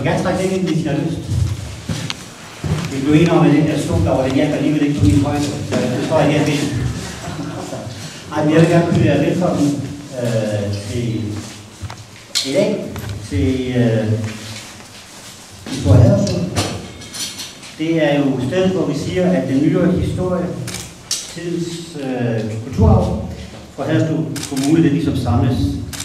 du gerne trække det ind, hvis I har lyst. Vi blev enige om, at den der stol derovre, den hjælper alligevel ikke på min højde, så det står jeg her ved. Ej, jeg vil gerne byde jer velkommen til i dag, til Historie Haderslev. Det er jo stedet, hvor vi siger, at den nyere historie, tidens kulturarv fra Haderslev Kommune, det ligesom samles.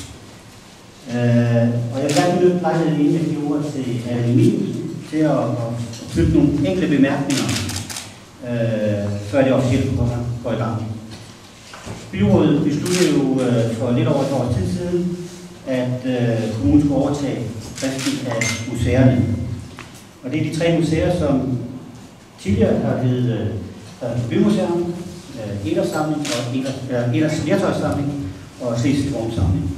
Og jeg vil gerne benytte lejligheden inden jeg giver ordet til Emil til at knytte nogle enkelte bemærkninger, før det officielt går i gang. Byrådet besluttede jo for lidt over et års tid siden, at kommunen skulle overtage driften af museerne. Og det er de tre museer, som tidligere har heddet Bymuseum, Edersamling og Eders Lertøjssamling og Slesvigske Vognsamling.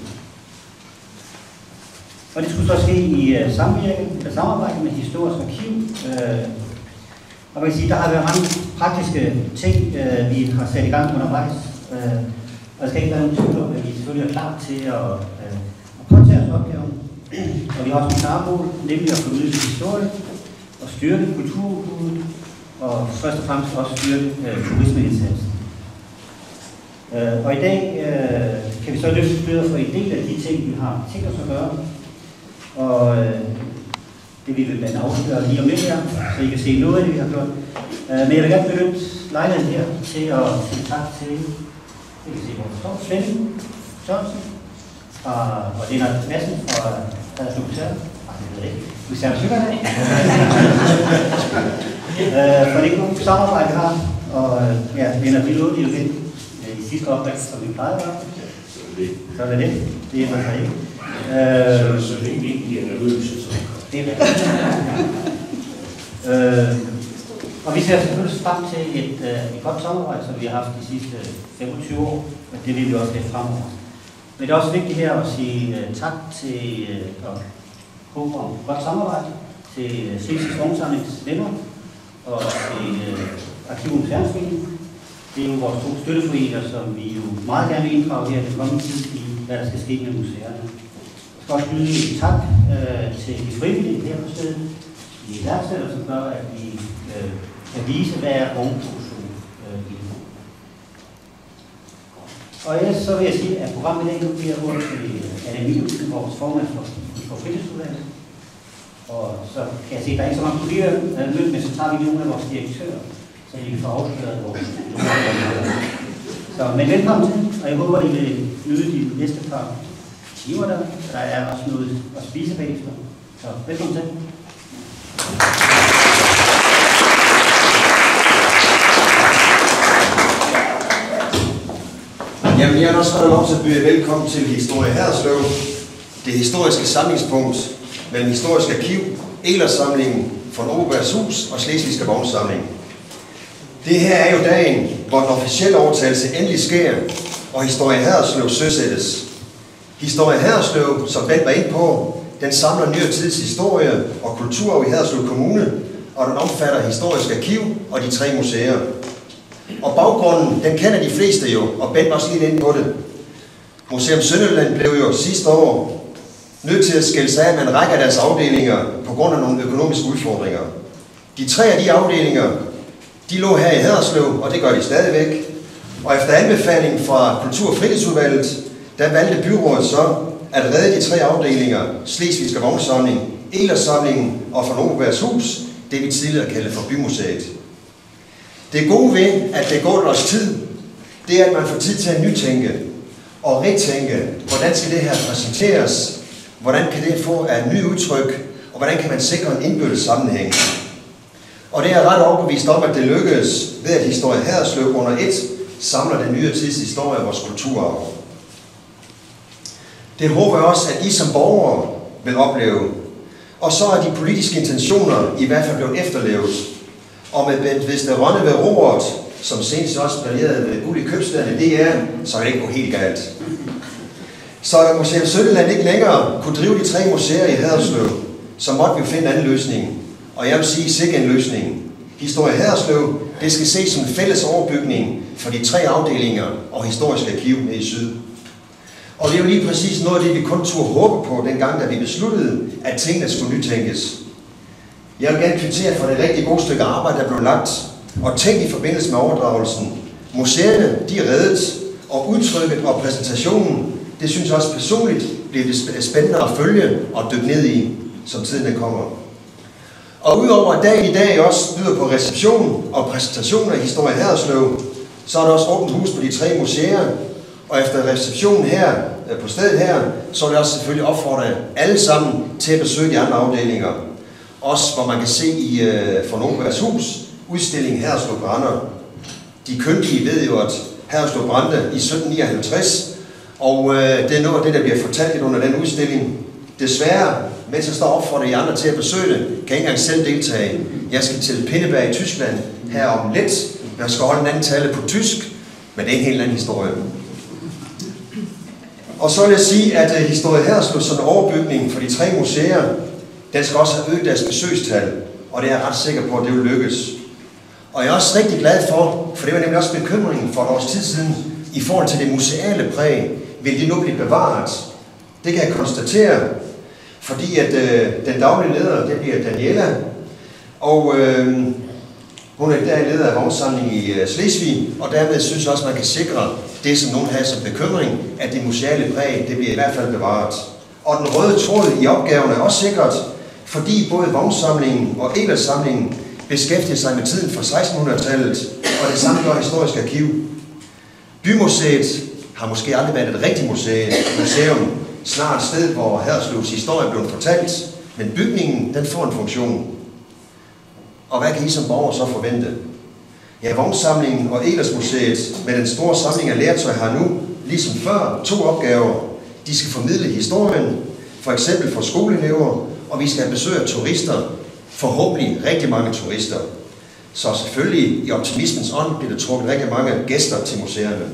Og det skulle så ske i samarbejde med Historisk Arkiv. Og man kan sige, der har været mange praktiske ting, vi har sat i gang undervejs. Og der skal ikke være nogen tvivl om, at vi selvfølgelig er klar til at påtage os opgaven. Og vi har også en klare mål, nemlig at formidle historie og styrke kulturudbuddet, og først og fremmest også styrke turismeindsatsen. Og i dag kan vi så løfte sløret for en del af de ting, vi har tænkt os at gøre. Og det vil vi blandt andet afsløre lige om lidt her, så I kan se noget af det, vi har gjort. Men jeg vil gerne benytte lejligheden her til at sige tak til, I kan se, hvor der står, Svend Sørensen og Lennart Madsen fra Haderslev Museum. Det ved jeg ikke. Museum Søgerne. For det gode samarbejde, vi har. Og ja, Lennart, vi lovede jo lidt i sidste oplæg, som vi plejede at gøre. Så er det. Det er man ikke. Så længe vi ikke bliver nervøse, så. Det er rigtigt. Og vi ser selvfølgelig frem til et godt samarbejde, som vi har haft de sidste 25 år, og det vil vi også have fremover. Men det er også vigtigt her at sige tak til og håbe om godt samarbejde til Slesvigske Vognsamlings venner og til Arkiv- og Museumsforeningen. Det er jo vores to støtteforeninger, som vi jo meget gerne vil inddrage her i den kommende tid i, hvad der skal ske med museerne. Jeg skal også byde en tak til de frivillige her på stedet, de iværksættere, som gør, at vi kan vise, hvad er vognproduktion i det. Og ellers så vil jeg sige, at programmet i dag nu bliver ordet til Anne Mielsen, vores formand for fritidsudvalget. Og så kan jeg se, at der er ikke så mange kolleger mødt, men så tager vi nogle af vores direktører, så I kan få afsløret vores så, men velkommen til, og jeg håber, at I vil nyde de næste par timer der. Der er også noget at spise bagefter. Så velkommen til. Jamen, jeg er også fået lov til at byde velkommen til Historie Haderslev, det historiske samlingspunkt mellem Historisk Arkiv, Edersamlingen, von Oberbergs Hus og Slesvigske Vognsamling. Det her er jo dagen, hvor den officielle overtagelse endelig sker, og Historie Haderslev søsættes. Historie Haderslev, som Bent var inde på, den samler nyere tids historie og kulturarv i Haderslev Kommune, og den omfatter Historisk Arkiv og de tre museer. Og baggrunden, den kender de fleste jo, og Bent var også lige inde på det. Museum Sønderjylland blev jo sidste år nødt til at skille sig af med en række af deres afdelinger på grund af nogle økonomiske udfordringer. De tre af de afdelinger, de lå her i Haderslev, og det gør de stadigvæk. Og efter anbefaling fra Kultur- og Fritidsudvalget, der valgte byrådet så at redde de tre afdelinger, Slesvigske Vognsamling, Edersamlingen og von Oberbergs Hus, det vi tidligere kaldte for Bymuseet. Det gode ved, at det går et års tid, det er, at man får tid til at nytænke og retænke, hvordan skal det her præsenteres, hvordan kan det få et nyt udtryk, og hvordan kan man sikre en indbyrdes sammenhæng. Og det er ret overbevist om, at det lykkedes ved, at Historie Haderslev under et samler den nye tids historie af vores kulturarv. Det håber jeg også, at I som borgere vil opleve. Og så er de politiske intentioner i hvert fald blevet efterlevet. Og med Bent Vesterrønne ved roret, som senest også brilleret med guld i købstederne, det er, så kan det ikke gå helt galt. Så da Museum Sønderjylland ikke længere kunne drive de tre museer i Haderslev, så måtte vi finde en anden løsning. Og jeg vil sige, sikke en løsning. Historie Haderslev, det skal ses som en fælles overbygning for de tre afdelinger og Historisk Arkiv nede i syd. Og det er jo lige præcis noget af det, vi kun turde håbe på dengang, da vi besluttede, at tingene skulle nytænkes. Jeg vil gerne kvittere for det rigtig gode stykke arbejde, der blev lagt, og tænkt i forbindelse med overdragelsen. Museerne, de er reddet, og udtrykket og præsentationen, det synes jeg også personligt bliver det spændende at følge og dykke ned i, som tiden kommer. Og udover at dagen i dag også byder på reception og præsentation af Historie Haderslev, så er der også åbent hus på de 3 museer, og efter receptionen her på stedet her, så vil jeg også selvfølgelig opfordre alle sammen til at besøge de andre afdelinger. Også hvor man kan se i von Obergs hus, udstillingen Haderslev brænder. De kyndige ved jo, at Haderslev brændte i 1759, og det er noget af det, der bliver fortalt under den udstilling. Desværre, mens jeg står op for de andre til at besøge det, kan jeg ikke engang selv deltage. Jeg skal til Pinneberg i Tyskland her om lidt. Jeg skal holde en anden tale på tysk, men det er en helt anden historie. Og så vil jeg sige, at Historie Haderslev som en overbygning for de 3 museer, den skal også have øget deres besøgstal, og det er jeg ret sikker på, at det vil lykkes. Og jeg er også rigtig glad for det var nemlig også bekymringen for et års tid siden, i forhold til det museale præg, vil det nu blive bevaret. Det kan jeg konstatere, fordi at den daglige leder, det bliver Daniela, og hun er der leder af vognsamlingen i Slesvig, og dermed synes jeg også, at man kan sikre det, som nogen har som bekymring, at det museale præg, det bliver i hvert fald bevaret. Og den røde tråd i opgaven er også sikret, fordi både vognsamlingen og Ebertsamlingen beskæftiger sig med tiden fra 1600-tallet, og det samme gør Historisk Arkiv. Bymuseet har måske aldrig været et rigtigt museum, snart et sted, hvor Haderslevs historie blev fortalt, men bygningen, den får en funktion. Og hvad kan I som borger så forvente? Ja, vognsamlingen og Edersmuseet med den store samling af lærtøj har nu, ligesom før, 2 opgaver. De skal formidle historien, for eksempel for skoleelever, og vi skal have besøg af turister, forhåbentlig rigtig mange turister. Så selvfølgelig i optimismens ånd bliver der trukket rigtig mange gæster til museerne.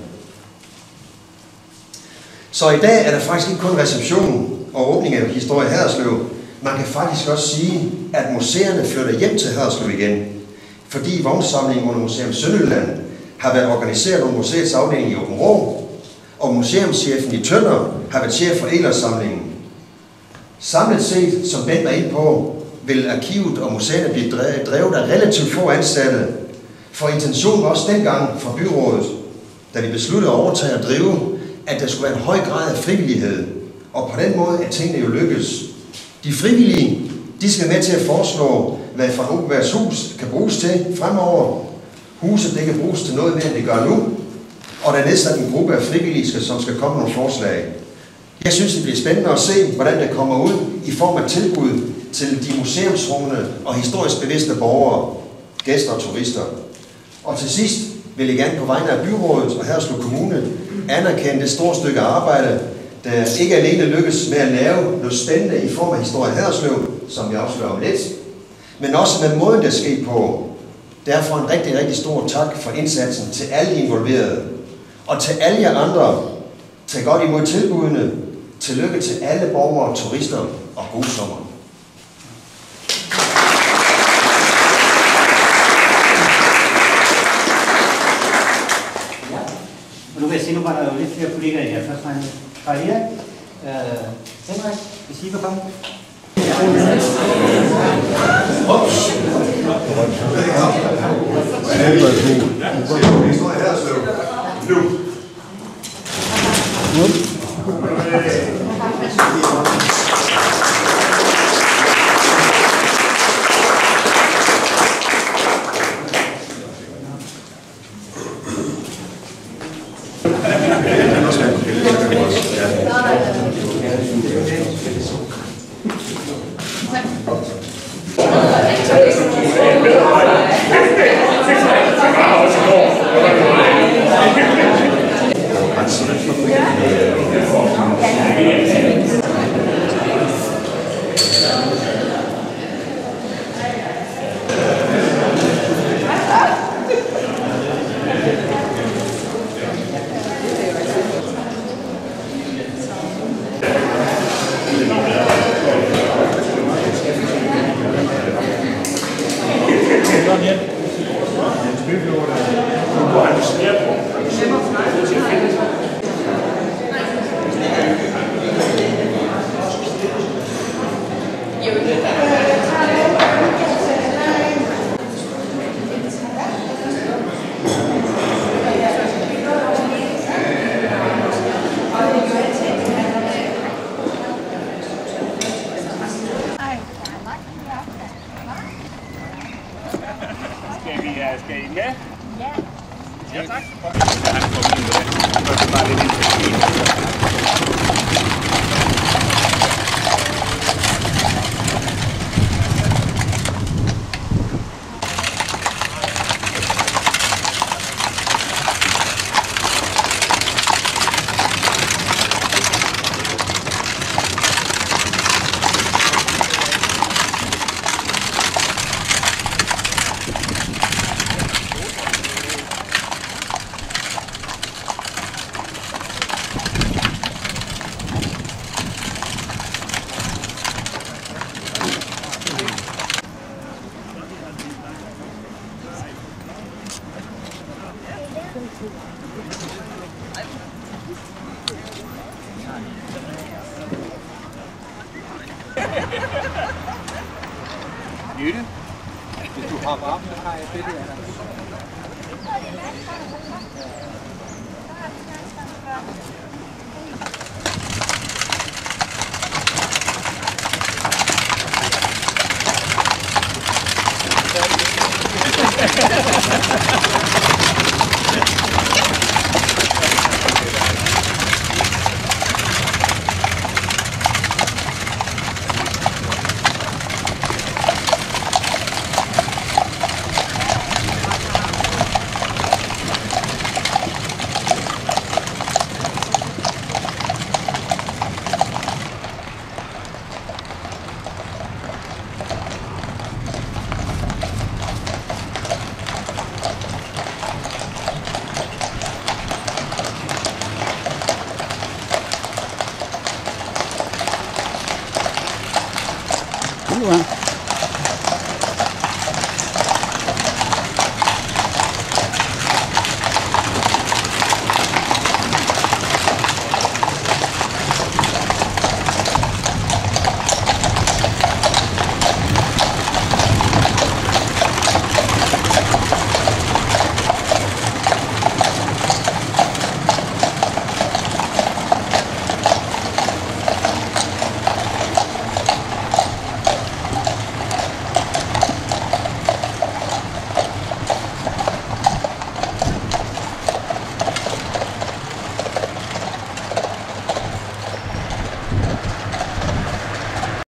Så i dag er der faktisk ikke kun reception og åbning af Historie Haderslev. Man kan faktisk også sige, at museerne flytter hjem til Haderslev igen, fordi vognsamlingen under Museum Sønderjylland har været organiseret under museets afdeling i Aabenraa, og museumschefen i Tønder har været chef for Elersamlingen. Samlet set, som Ben var inde på, vil arkivet og museerne blive drevet af relativt få ansatte, for intentionen var også dengang fra byrådet, da vi besluttede at overtage og drive, at der skulle være en høj grad af frivillighed, og på den måde er tingene jo lykkes. De frivillige, de skal med til at foreslå, hvad von Obergs hus kan bruges til fremover. Huset, det kan bruges til noget mere, end det gør nu, og der er nedsat en gruppe af frivillige, som skal komme med nogle forslag. Jeg synes, det bliver spændende at se, hvordan det kommer ud i form af tilbud til de museumsrummende og historisk bevidste borgere, gæster og turister. Og til sidst vil jeg gerne på vegne af byrådet og Haderslev Kommune anerkende det store stykke arbejde, der ikke alene lykkes med at lave noget spændende i form af Historie Haderslev, som jeg afslører om lidt, men også med måden, der sker på. Derfor en rigtig, rigtig stor tak for indsatsen til alle de involverede. Og til alle jer andre, tag godt imod tilbudene. Tillykke til alle borgere og turister, og god sommer. Og nu vil jeg sige, nu var der jo lidt flere kollegaer her. Først var Karl Erik, Henrik, hvis I vil komme. Ja. Skal I med? Ja. Ja, tak. Han kommer ind med det. Så er det bare lidt initiativ. Jytte, hvis du hopper op, så har jeg et billede af dig. Đúng rồi.